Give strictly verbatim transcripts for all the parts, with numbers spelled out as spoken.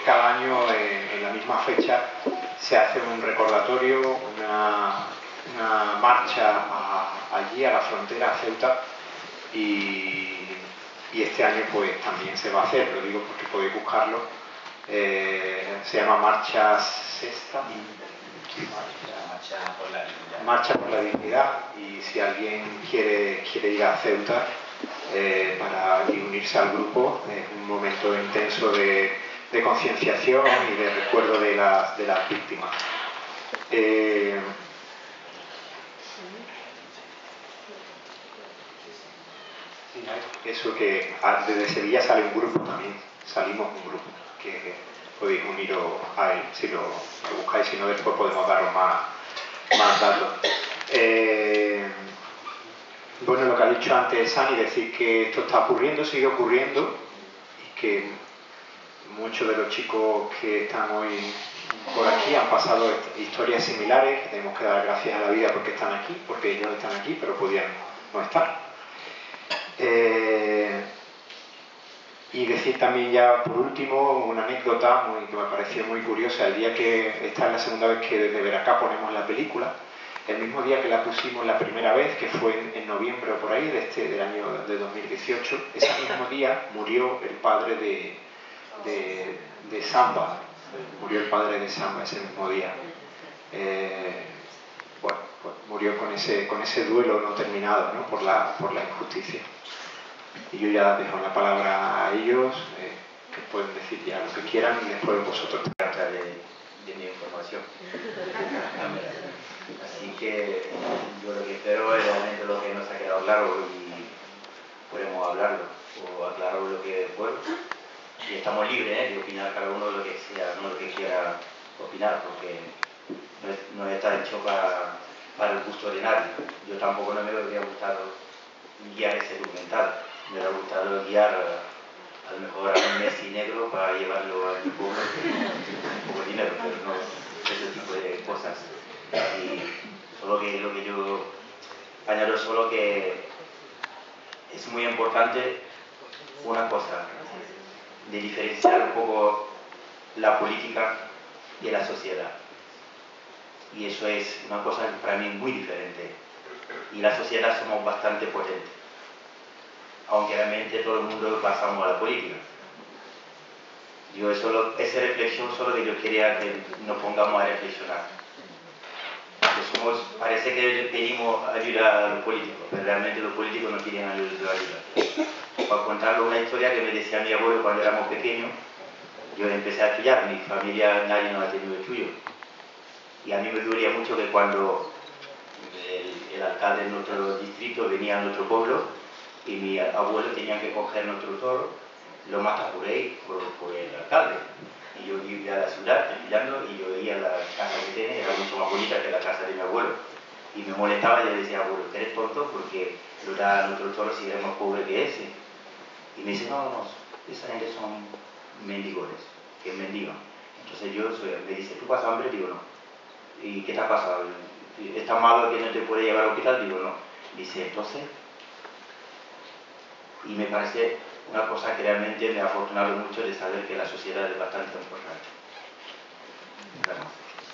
cada año en, en la misma fecha se hace un recordatorio, una, una marcha a, allí a la frontera, a Ceuta, y, y este año pues también se va a hacer, lo digo porque podéis buscarlo, eh, se llama Marcha Sexta, Marcha por la Dignidad. Marcha por la Dignidad, y si alguien quiere, quiere ir a Ceuta eh, para unirse al grupo, es un momento intenso de, de concienciación y de recuerdo de, la, de las víctimas. Eh, eso que desde Sevilla sale un grupo también, salimos un grupo, que podéis uniros a él si lo, lo buscáis, si no después podemos daros más, más datos. Eh, bueno, lo que ha dicho antes Sani, decir que esto está ocurriendo, sigue ocurriendo, y que muchos de los chicos que están hoy por aquí han pasado historias similares, que tenemos que dar gracias a la vida porque están aquí, porque ellos están aquí, pero podían no estar. Eh, y decir también ya por último una anécdota muy, que me pareció muy curiosa. El día que esta es la segunda vez que desde Veracá ponemos la película, el mismo día que la pusimos la primera vez, que fue en, en noviembre o por ahí de este, del año de dos mil dieciocho, ese mismo día murió el padre de, de, de Samba, murió el padre de Samba ese mismo día. Eh, bueno, pues murió con ese, con ese duelo no terminado, ¿no? por, la, por la injusticia. Y yo ya dejo la palabra a ellos, eh, que pueden decir ya lo que quieran y después vosotros trata de, de mi información. Así que yo lo que espero es realmente lo que nos ha quedado claro y podemos hablarlo o aclarar lo que puedo. Y estamos libres ¿eh? de opinar cada uno lo que sea, no lo que quiera opinar, porque no, es, no está hecho para, para el gusto de nadie. Yo tampoco no me habría gustado guiar ese documental. Me hubiera gustado guiar a, a lo mejor a un Messi negro para llevarlo a mi pueblo un poco de dinero, pero no ese tipo de cosas. Y solo que lo que yo añado solo que es muy importante una cosa, de diferenciar un poco la política de la sociedad. Y eso es una cosa para mí muy diferente. Y la sociedad somos bastante potentes. Aunque realmente todo el mundo pasamos a la política. Yo solo, esa reflexión solo que yo quería que nos pongamos a reflexionar. Que somos, parece que pedimos ayuda a los políticos, pero realmente los políticos no quieren ayuda. Para contarles una historia que me decía mi abuelo cuando éramos pequeños, yo empecé a estudiar, mi familia nadie nos ha tenido estudio. Y a mí me dolía mucho que cuando el, el alcalde de nuestro distrito venía a nuestro pueblo y mi abuelo tenía que coger nuestro toro, lo mata por ahí, por, por el alcalde. Y yo vivía a la ciudad, estudiando, y yo veía la casa que tiene, era mucho más bonita que la casa de mi abuelo. Y me molestaba y le decía, abuelo, ¿usted eres tonto? Porque lo da a nuestro toro si eres más pobre que ese. Y me dice, no, no, esa gente son mendigores, que mendigan. Entonces yo soy, me dice, ¿tú pasas hambre? Digo, no. ¿Y qué te ha pasado? ¿Estás malo que no te puede llevar al hospital? Digo, no. Dice, entonces... Y me parece una cosa que realmente me ha afortunado mucho de saber que la sociedad es bastante importante. Gracias.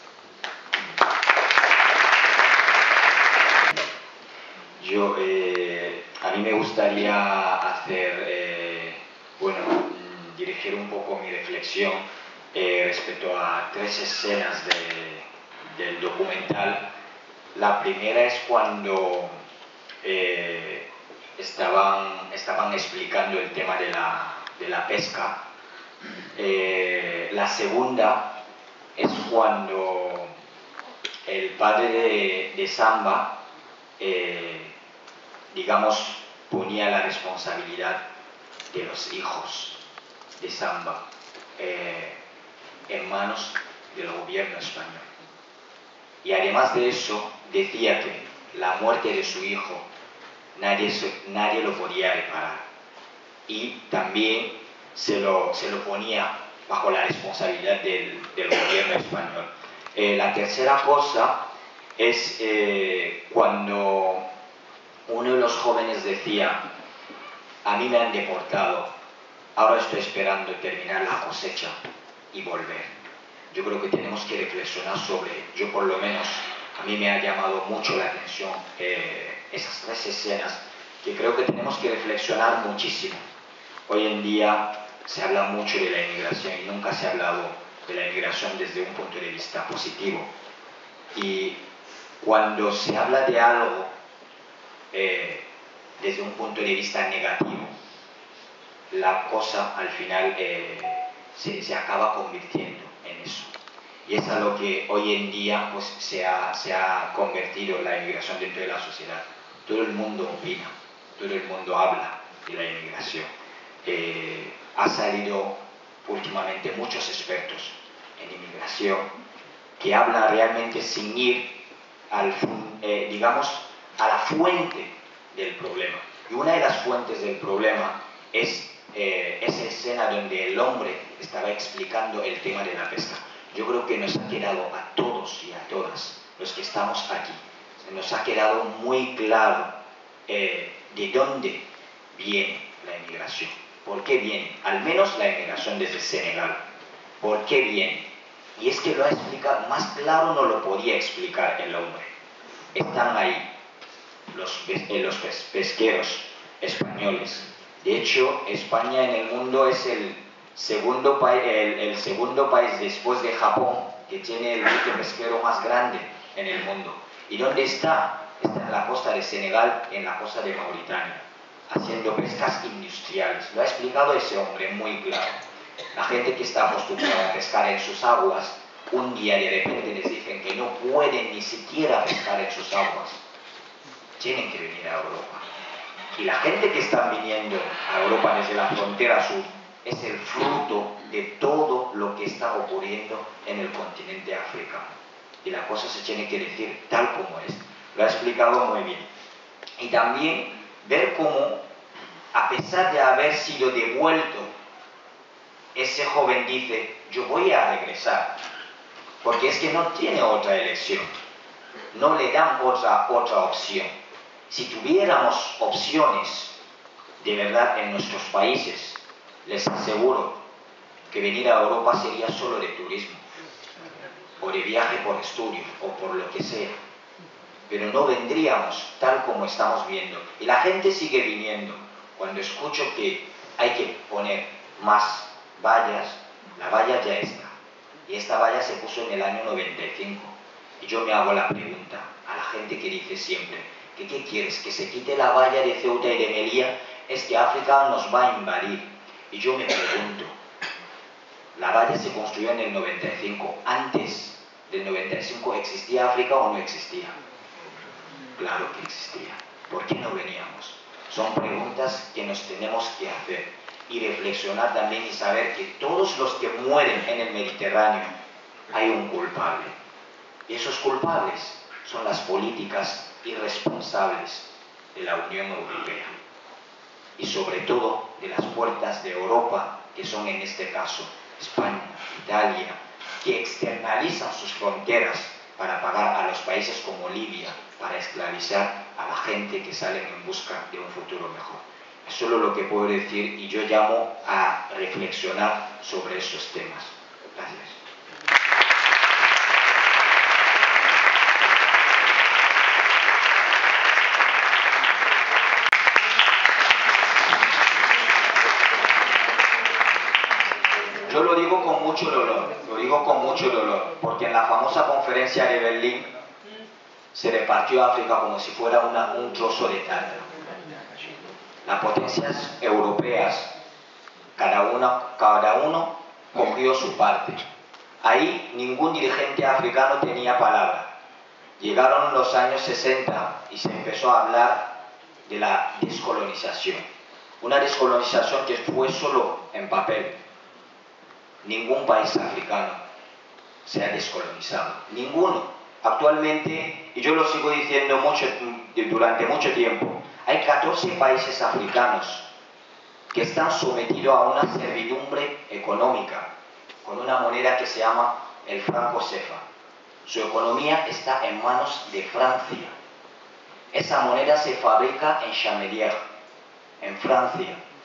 Yo, eh, a mí me gustaría hacer, eh, bueno, dirigir un poco mi reflexión eh, respecto a tres escenas de, del documental. La primera es cuando eh, estaban, estaban explicando el tema de la, de la pesca. Eh, la segunda es cuando el padre de, de Samba eh, digamos, ponía la responsabilidad de los hijos de Samba eh, en manos del gobierno español. Y además de eso, decía que la muerte de su hijo nadie, nadie lo podía reparar. Y también se lo, se lo ponía bajo la responsabilidad del, del gobierno español. Eh, la tercera cosa es eh, cuando uno de los jóvenes decía, a mí me han deportado, ahora estoy esperando terminar la cosecha y volver. Yo creo que tenemos que reflexionar sobre, yo por lo menos, a mí me ha llamado mucho la atención eh, esas tres escenas que creo que tenemos que reflexionar muchísimo. Hoy en día se habla mucho de la inmigración y nunca se ha hablado de la inmigración desde un punto de vista positivo. Y cuando se habla de algo eh, desde un punto de vista negativo, la cosa al final eh, se, se acaba convirtiendo en eso. Y es a lo que hoy en día pues, se, ha, se ha convertido la inmigración dentro de la sociedad. Todo el mundo opina, todo el mundo habla de la inmigración. Eh, ha salido últimamente muchos expertos en inmigración que hablan realmente sin ir al, eh, digamos, a la fuente del problema. Y una de las fuentes del problema es eh, esa escena donde el hombre estaba explicando el tema de la pesca. Yo creo que nos ha quedado a todos y a todas los que estamos aquí, nos ha quedado muy claro eh, de dónde viene la inmigración. ¿Por qué viene? Al menos la inmigración desde Senegal. ¿Por qué viene? Y es que lo ha explicado, más claro no lo podía explicar el hombre. Están ahí los, eh, los pes pesqueros españoles. De hecho, España en el mundo es el segundo, pa el, el segundo país después de Japón que tiene el buque pesquero más grande en el mundo. ¿Y dónde está? Está en la costa de Senegal, en la costa de Mauritania, haciendo pescas industriales. Lo ha explicado ese hombre muy claro. La gente que está acostumbrada a pescar en sus aguas, un día de repente les dicen que no pueden ni siquiera pescar en sus aguas. Tienen que venir a Europa. Y la gente que está viniendo a Europa desde la frontera sur es el fruto de todo lo que está ocurriendo en el continente africano. Y la cosa se tiene que decir tal como es. Lo ha explicado muy bien. Y también ver cómo, a pesar de haber sido devuelto, ese joven dice, yo voy a regresar, porque es que no tiene otra elección, no le dan otra, otra opción. Si tuviéramos opciones de verdad en nuestros países, les aseguro que venir a Europa sería solo de turismo, o de viaje por estudio, o por lo que sea. Pero no vendríamos tal como estamos viendo. Y la gente sigue viniendo. Cuando escucho que hay que poner más vallas, la valla ya está. Y esta valla se puso en el año noventa y cinco. Y yo me hago la pregunta a la gente que dice siempre, que ¿qué quieres? ¿Que se quite la valla de Ceuta y de Melilla? Es que África nos va a invadir. Y yo me pregunto, la valla se construyó en el noventa y cinco. Antes del noventa y cinco, ¿existía África o no existía? Claro que existía. ¿Por qué no veníamos? Son preguntas que nos tenemos que hacer y reflexionar también y saber que todos los que mueren en el Mediterráneo hay un culpable. Y esos culpables son las políticas irresponsables de la Unión Europea y sobre todo de las puertas de Europa, que son en este caso España, Italia, que externalizan sus fronteras para pagar a los países como Libia, para esclavizar a la gente que salen en busca de un futuro mejor. Es solo lo que puedo decir y yo llamo a reflexionar sobre esos temas. Gracias. Yo lo digo con mucho dolor, lo digo con mucho dolor, porque en la famosa conferencia de Berlín se repartió África como si fuera una, un trozo de tarta. Las potencias europeas, cada, una, cada uno cogió su parte. Ahí ningún dirigente africano tenía palabra. Llegaron los años sesenta y se empezó a hablar de la descolonización. Una descolonización que fue solo en papel. Ningún país africano se ha descolonizado. Ninguno. Actualmente, y yo lo sigo diciendo mucho, durante mucho tiempo, hay catorce países africanos que están sometidos a una servidumbre económica con una moneda que se llama el franco cefa. Su economía está en manos de Francia. Esa moneda se fabrica en Chamelier, en Francia.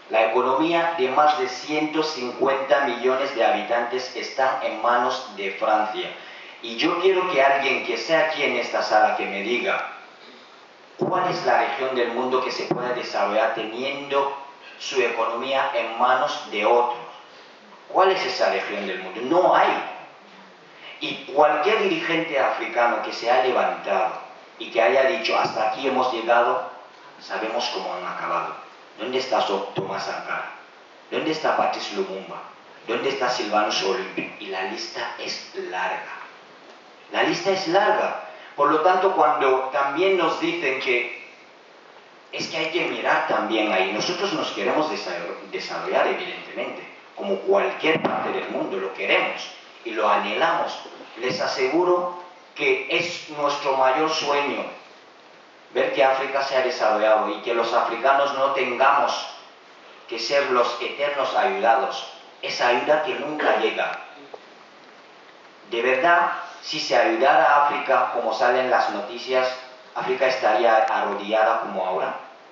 La economía de más de ciento cincuenta millones de habitantes está en manos de Francia. Y yo quiero que alguien que sea aquí en esta sala que me diga cuál es la región del mundo que se puede desarrollar teniendo su economía en manos de otros. ¿Cuál es esa región del mundo? No hay. Y cualquier dirigente africano que se ha levantado y que haya dicho hasta aquí hemos llegado, sabemos cómo han acabado. ¿Dónde está Thomas Sankara? ¿Dónde está Patrice Lumumba? ¿Dónde está Sylvanus Olympio? Y la lista es larga. La lista es larga. Por lo tanto, cuando también nos dicen que es que hay que mirar también ahí, nosotros nos queremos desarrollar evidentemente, como cualquier parte del mundo, lo queremos y lo anhelamos. Les aseguro que es nuestro mayor sueño ver que África se ha desarrollado y que los africanos no tengamos que ser los eternos ayudados, esa ayuda que nunca llega. De verdad, si se ayudara a África, como salen las noticias, África estaría arrodillada como ahora.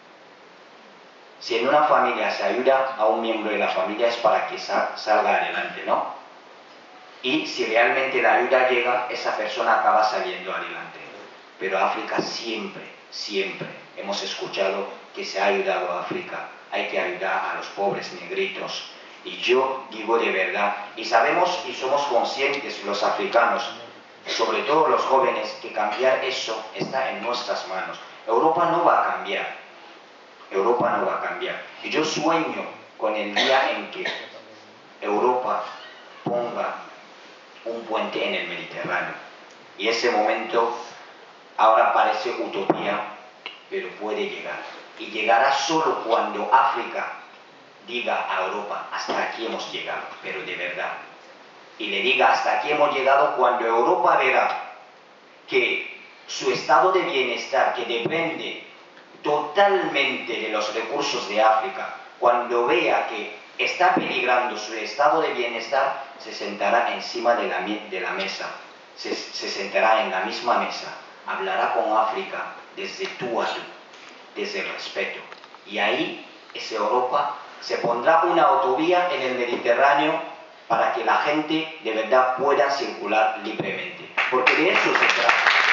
Si en una familia se ayuda a un miembro de la familia es para que salga adelante, ¿no? Y si realmente la ayuda llega, esa persona acaba saliendo adelante. Pero África siempre, siempre hemos escuchado que se ha ayudado a África. Hay que ayudar a los pobres negritos. Y yo digo de verdad, y sabemos y somos conscientes los africanos, sobre todo los jóvenes, que cambiar eso está en nuestras manos. Europa no va a cambiar. Europa no va a cambiar. Y yo sueño con el día en que Europa ponga un puente en el Mediterráneo. Y ese momento ahora parece utopía, pero puede llegar. Y llegará solo cuando África diga a Europa, hasta aquí hemos llegado, pero de verdad. Y le diga, hasta aquí hemos llegado cuando Europa verá que su estado de bienestar, que depende totalmente de los recursos de África, cuando vea que está peligrando su estado de bienestar, se sentará encima de la, de la mesa, se, se sentará en la misma mesa, hablará con África desde tú a tú, desde el respeto. Y ahí, esa Europa se pondrá una autovía en el Mediterráneo para que la gente de verdad pueda circular libremente. Porque de eso se trata.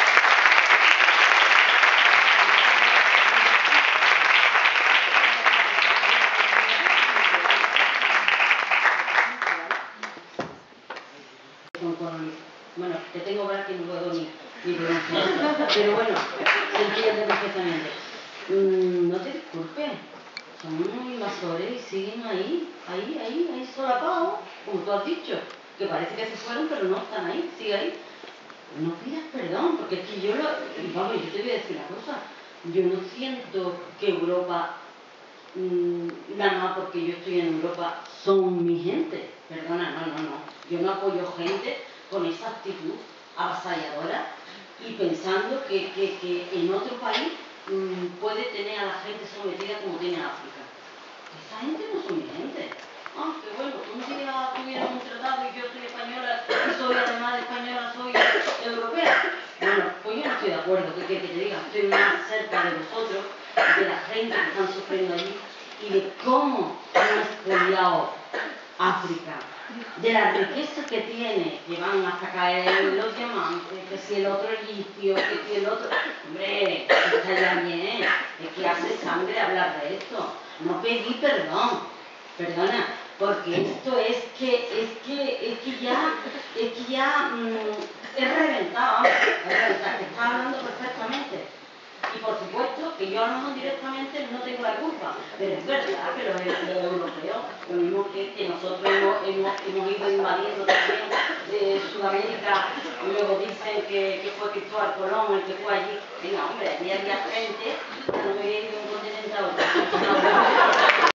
Bueno, te tengo que ver que no puedo ni, ni pronunciar, pero bueno, se entiende perfectamente. Mm, no te disculpes, son unos invasores y siguen ahí, ahí, ahí, ahí solapados, como tú has dicho, que parece que se fueron, pero no están ahí, sigue ahí. No pidas perdón, porque es que yo lo... Vamos, yo te voy a decir una cosa, yo no siento que Europa, mmm, nada más porque yo estoy en Europa, son mi gente. Perdona, no, no, no. Yo no apoyo gente con esa actitud avasalladora y pensando que, que, que en otro país mmm, puede tener a la gente sometida como tiene África. Esa gente no son mi gente. Ah, que bueno, un día tuviéramos un tratado y yo soy española y soy además de española, soy europea. Bueno, pues yo no estoy de acuerdo, que, que, que te diga, estoy más cerca de vosotros, de la gente que están sufriendo allí y de cómo han expoliado África, de la riqueza que tiene, que van hasta caer los diamantes, que si el otro es litio, que si el otro... Hombre, está ya bien, es que hace sangre hablar de esto. No pedí perdón, perdona, porque esto es que, es que, es que ya, es que ya mmm, es reventado, es reventado, que está hablando perfectamente. Y por supuesto que yo a lo mejor directamente no tengo la culpa, pero es verdad que los, los europeos, lo mismo que, que nosotros hemos, hemos, hemos ido invadiendo también de Sudamérica, y luego dicen que, que fue Cristóbal Colón el que fue allí. Venga, hombre, allí había gente que no me había ido de un continente a otro.